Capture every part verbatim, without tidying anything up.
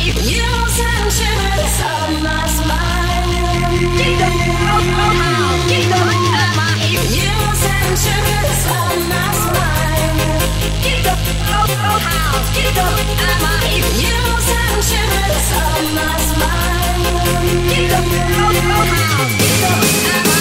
News and shivers of my smile. Keep the Bohalls, keep the news and shivers of my smile. Keep the Bohalls, keep the news and shivers of my smile. Keep the Bohalls, keep the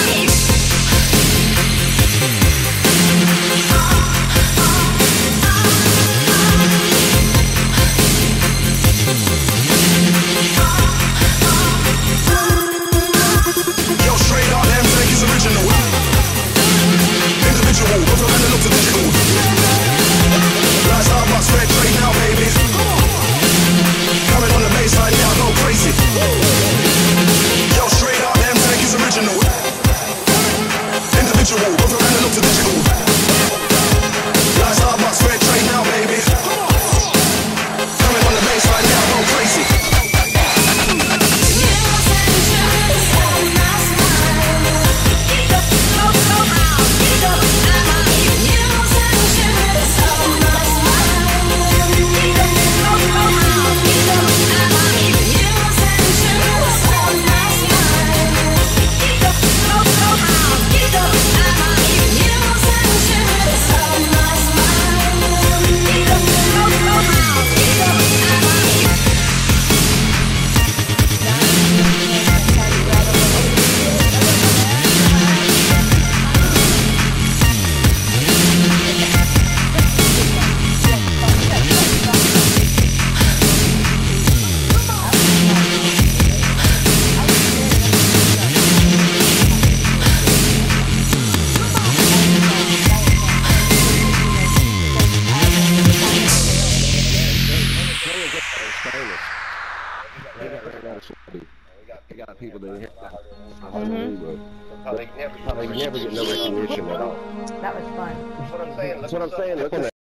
We got people that hit that. Mm-hmm. Probably never, probably never get no recognition at all. That was fun. That's what I'm saying. That's what I'm saying.